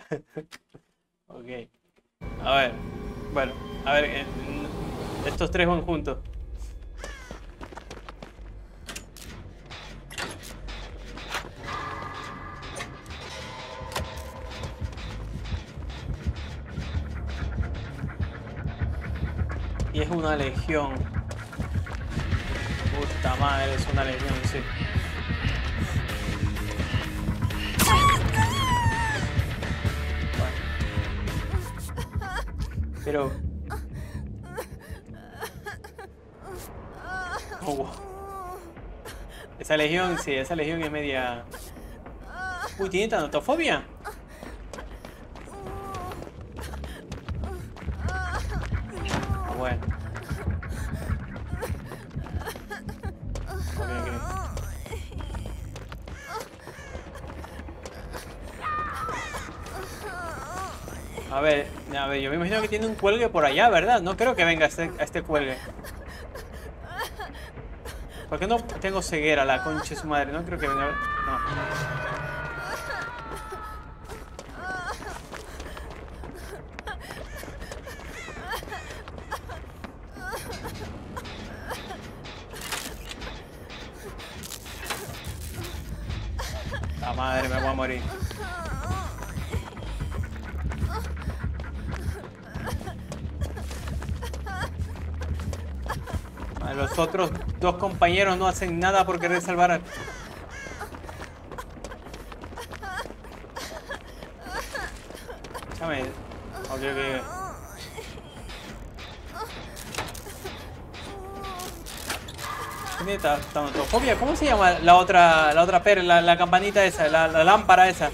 Ok. A ver. Bueno, a ver. Estos tres van juntos. Y es una legión. Puta madre, es una legión, sí. Bueno. Pero... Oh, wow. Esa legión, sí, esa legión es media... Uy, ¿tiene tanatofobia? Ah, bueno. Ok, ok. A ver, yo me imagino que tiene un cuelgue por allá, ¿verdad? No creo que venga a este cuelgue. ¿Por qué no tengo ceguera, la concha de su madre? No creo que venga. No. La madre, me voy a morir. Los otros dos compañeros no hacen nada por querer salvar a... Escúchame. Ok, ok. ¿Tiene tanatofobia? ¿Cómo se llama la otra perla, la campanita esa, la lámpara esa?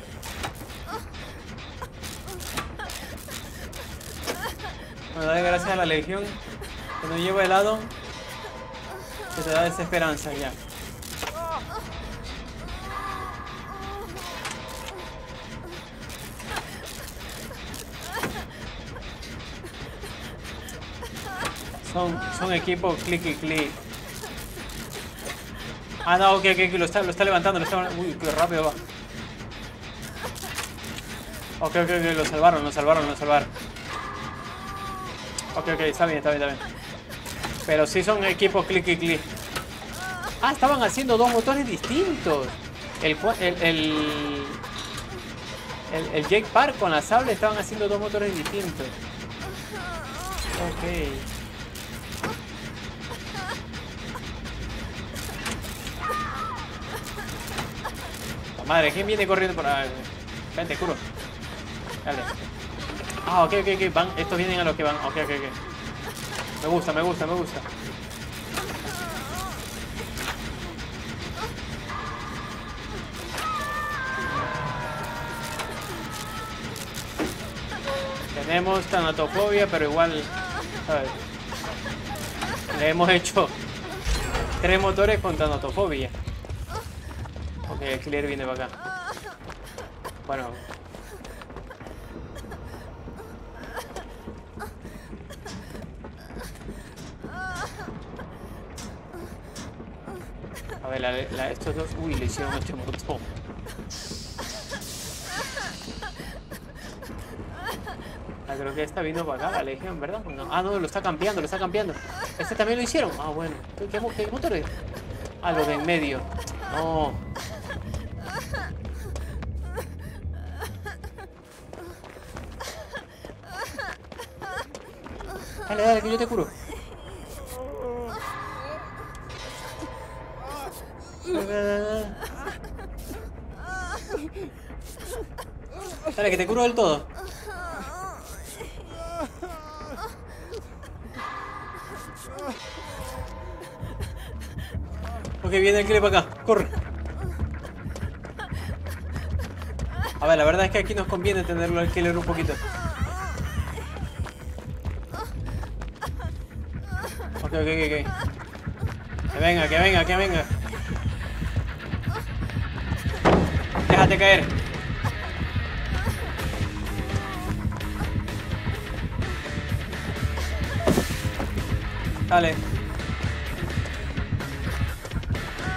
Bueno, dale gracias a la legión que nos lleva helado, que te da desesperanza ya. Son equipos click y click. Ah, no, ok, ok, lo está levantando, Uy, qué rápido va. Ok, ok, ok, lo salvaron. Ok, ok, está bien. Pero sí son equipos click y click. Ah, estaban haciendo dos motores distintos. El Jake Park con la sable estaban haciendo dos motores distintos. Ok. La madre, ¿quién viene corriendo por ahí? Vente, curo. Dale. Ah, ok, van. Estos vienen a los que van. Ok. Me gusta. Tenemos tanatofobia, pero igual, ¿sabes? Le hemos hecho 3 motores con tanatofobia. Ok, el clear viene para acá. Bueno. A ver, estos dos... Uy, le hicieron este montón. Ah, creo que esta vino para acá, la legión, ¿verdad? No. Ah, no, lo está cambiando. Este también lo hicieron. Ah, bueno. ¿Qué motor es? Ah, lo de en medio. No. Dale, que yo te curo. Dale, que te curo del todo. Ok, viene el killer para acá. Corre. A ver, la verdad es que aquí nos conviene tenerlo al killer un poquito. Ok. Que venga. Déjate caer. Dale.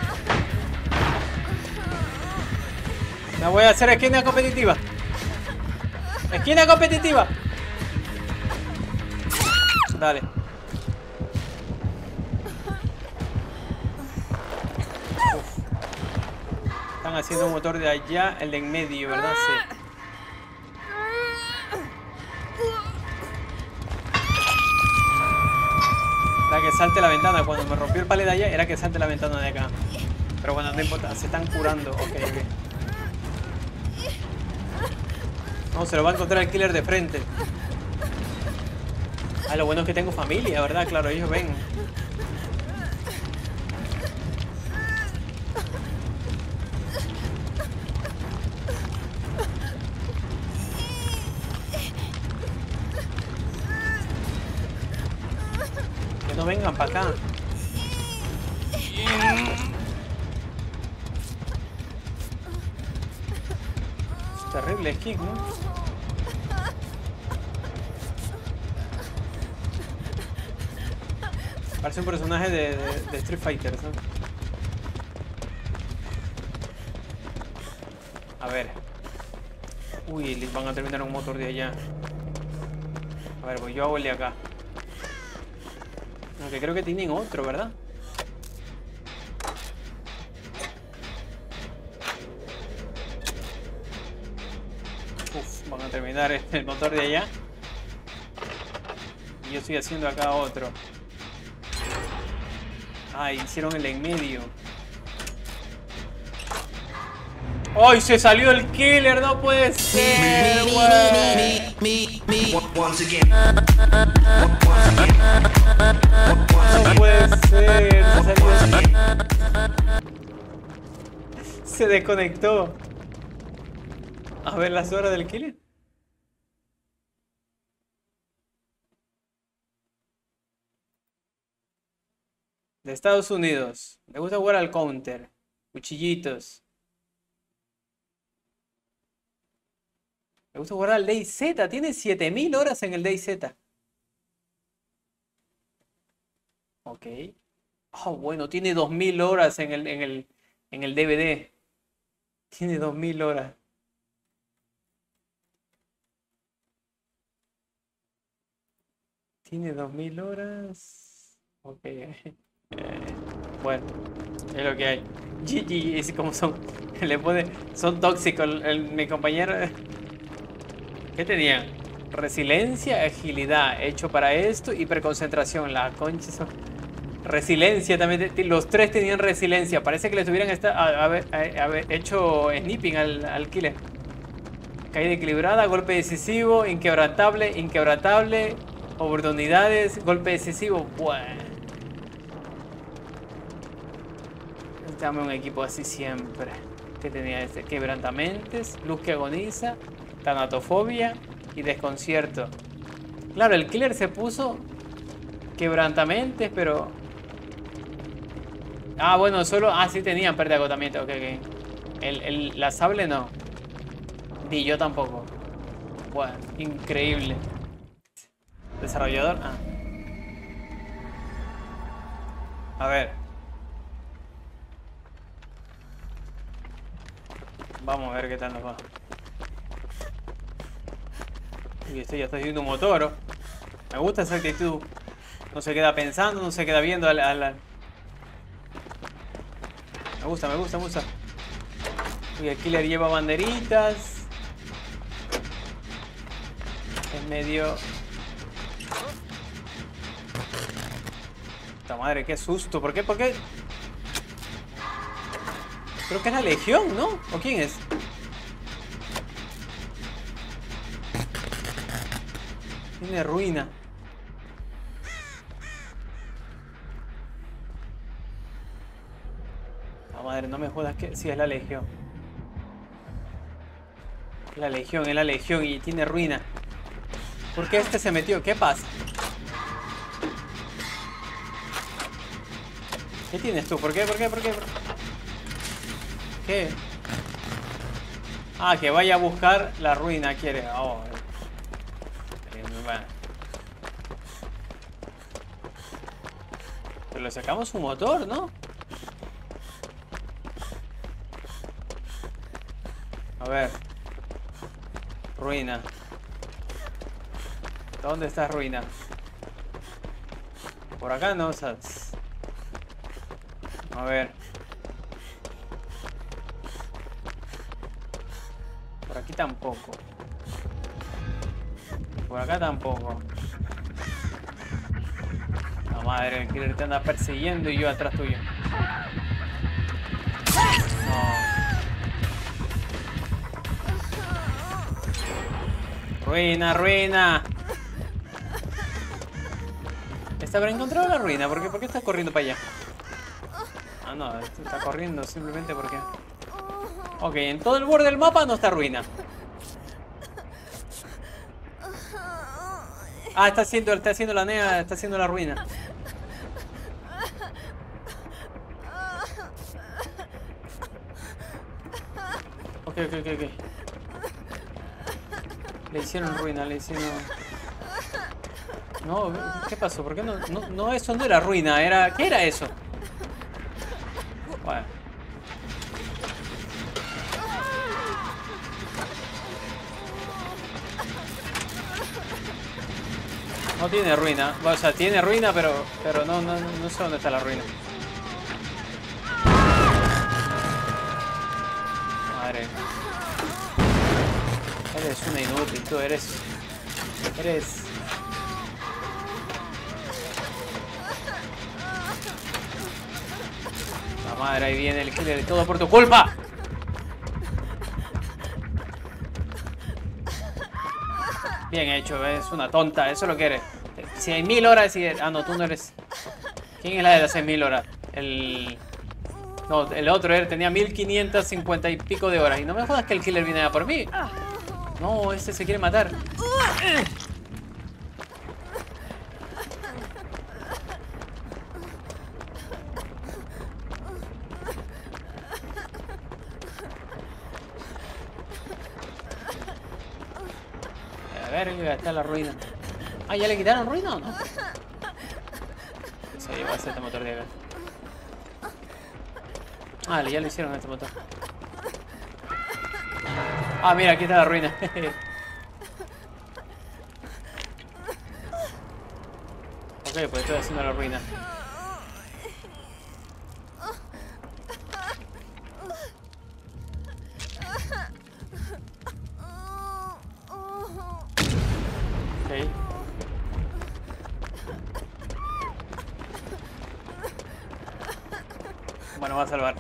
Me voy a hacer esquina competitiva. Esquina competitiva. Dale. Uf. Están haciendo un motor de allá, el de en medio, ¿verdad? Sí. Era que salte la ventana. Cuando me rompió el palet de allá, era que salte la ventana de acá. Pero bueno, no importa. Se están curando. Ok, ok. No, se lo va a encontrar el killer de frente. Ah, lo bueno es que tengo familia, ¿verdad? Claro, ellos ven. Que no vengan para acá. Es terrible, Kick, ¿no? Parece un personaje de Street Fighter, ¿no? A ver. Uy, les van a terminar un motor de allá. A ver, pues yo hago el de acá. Aunque creo que tienen otro, ¿verdad? Uf, van a terminar el motor de allá. Y yo estoy haciendo acá otro. Ay, hicieron el en medio. ¡Ay, se salió el killer! ¡No puede ser, güey! No puede ser, se salió el... Se desconectó. A ver las horas del killer. De Estados Unidos. Me gusta jugar al counter. Cuchillitos. Me gusta jugar al DayZ. Tiene 7000 horas en el DayZ. Ok. Oh, bueno, tiene 2000 horas en el DVD. Tiene 2000 horas. Tiene 2000 horas. Ok. Bueno, es lo que hay. GG, es como son. Le pone. Son tóxicos. Mi compañero. ¿Qué tenían? Resiliencia, agilidad. Hecho para esto. Hiperconcentración. La concha. Resiliencia también. Los tres tenían resiliencia. Parece que le tuvieran haber hecho snipping al killer. Caída equilibrada. Golpe decisivo. Inquebrantable. Inquebrantable. Oportunidades. Golpe decisivo. Bueno. Dame un equipo así siempre. ¿Qué tenía este? Quebrantamentes, luz que agoniza, tanatofobia y desconcierto. Claro, el killer se puso quebrantamentes, pero... Ah, bueno, solo... Ah, sí tenían pérdida de agotamiento. Ok, ok. La sable no. Ni yo tampoco. Bueno, increíble. Desarrollador. Ah. A ver. Vamos a ver qué tal nos va. Y esto ya está haciendo un motor. Me gusta esa actitud. No se queda pensando, no se queda viendo Me gusta, me gusta, me gusta. Y el killer lleva banderitas. En medio. Puta madre, qué susto. ¿Por qué? ¿Por qué? Creo que es la Legión, ¿no? ¿O quién es? Tiene ruina. Ah, madre, no me jodas que... Sí, es la Legión. Es la Legión y tiene ruina. ¿Por qué este se metió? ¿Qué pasa? ¿Qué tienes tú? ¿Por qué? ¿Por qué? ¿Por qué? ¿Qué? Ah, que vaya a buscar la ruina, quiere. Oh, bueno. Pero le sacamos su motor, ¿no? A ver. Ruina. ¿Dónde está ruina? Por acá no, o sea... A ver. Por aquí tampoco. Por acá tampoco. La madre, el killer te anda persiguiendo y yo atrás tuyo. No. Ruina, ruina. Habrá encontrado la ruina. ¿Por qué estás corriendo para allá? Ah, no, está corriendo simplemente porque... Ok, en todo el borde del mapa no está ruina. Ah, está haciendo la nea, está haciendo la ruina. Ok. Le hicieron ruina, le hicieron... No, ¿qué pasó? ¿Por qué no, eso no era ruina? Era... ¿Qué era eso? Bueno. No tiene ruina. O sea, tiene ruina, pero no sé dónde está la ruina. Madre. Eres una inútil, tú eres... La madre, ahí viene el killer y todo por tu culpa. Bien hecho, es una tonta, eso es lo que eres. Si hay 1000 horas y... Ah, no, tú no eres... ¿Quién es la de las 6000 horas? No, el otro tenía 1550 y pico de horas. Y no me jodas que el killer viene a por mí. No, este se quiere matar. A ver, ya está la ruina. Ah, ¿ya le quitaron ruina o no? Se llevó a hacer este motor de acá. Ah, ya le hicieron a este motor. Ah, mira, aquí está la ruina. Ok, pues estoy haciendo la ruina. Ok. Bueno, va a salvar.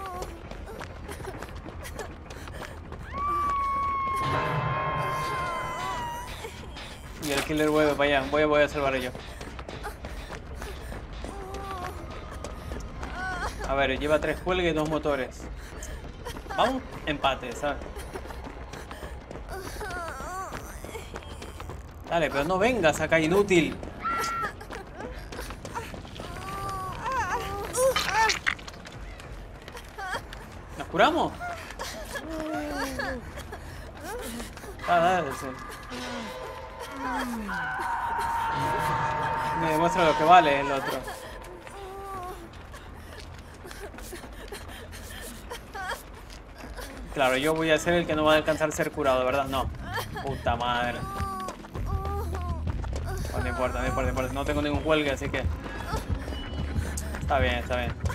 Y el killer vuelve para allá. Voy a salvar yo. A ver, lleva 3 cuelgues y 2 motores. Vamos, empate, ¿sabes? Dale, pero no vengas acá, inútil. ¿Nos curamos? Ah, dale, sí. Me demuestra lo que vale el otro. Claro, yo voy a ser el que no va a alcanzar a ser curado, ¿verdad? No. Puta madre. Bueno, no importa. No tengo ningún huelga, así que... Está bien.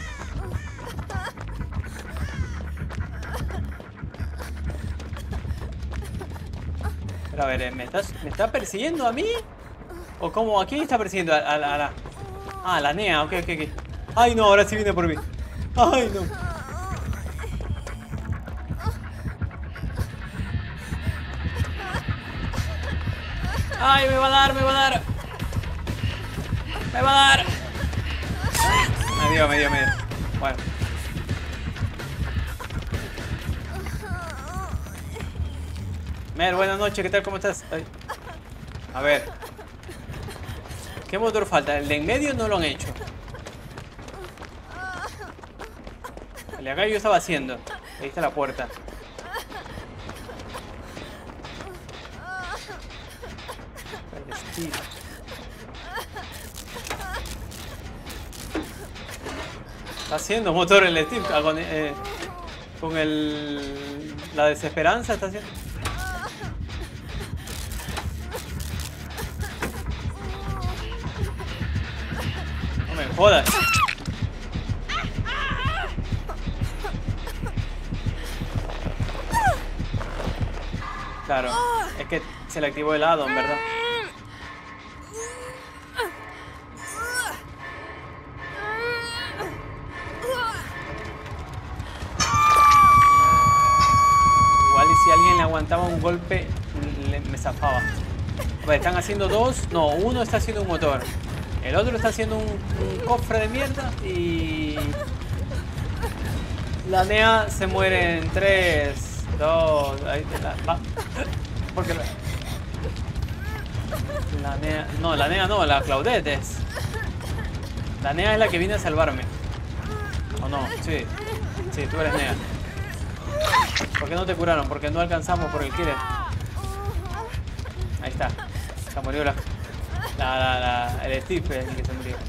Pero a ver, ¿me está persiguiendo a mí? ¿O cómo? ¿A quién está persiguiendo? A la... Ah, la NEA, ok. Ay, no, ahora sí viene por mí. Ay, no. Ay, me va a dar. Me dio. Bueno. Mer, buenas noches, ¿qué tal? ¿Cómo estás? Ay. A ver. ¿Qué motor falta? El de en medio no lo han hecho. El de acá yo estaba haciendo. Ahí está la puerta. Está haciendo motor el Steve con la desesperanza está haciendo. me jodas. Claro, es que se le activó el addon, ¿verdad? Igual y si alguien le aguantaba un golpe, me zafaba. A ver, están haciendo dos. No, uno está haciendo un motor. El otro está haciendo un cofre de mierda. Y la Nea se muere en 3, 2. Ahí va. Porque la Nea. No, la Nea no, la Claudette es. La Nea es la que viene a salvarme. ¿O no? Sí. Sí, tú eres Nea. ¿Por qué no te curaron? Porque no alcanzamos por el killer. Ahí está. Se murió el Steve, el que se murió.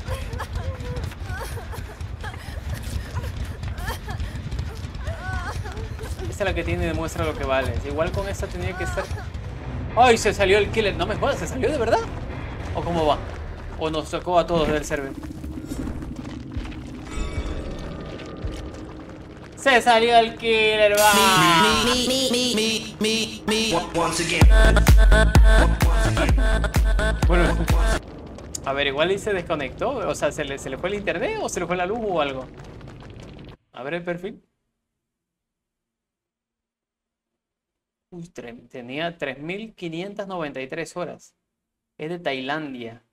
Esta es la que tiene y demuestra lo que vale. Igual con esta tenía que ser... ¡Ay! Se salió el killer. No me jodas, ¿se salió de verdad? ¿O cómo va? ¿O nos sacó a todos del server? Se salió el killer, va. Bueno, a ver, igual y se desconectó. O sea, ¿se le fue el internet o se le fue la luz o algo? A ver el perfil. Uy, tenía 3.593 horas. Es de Tailandia.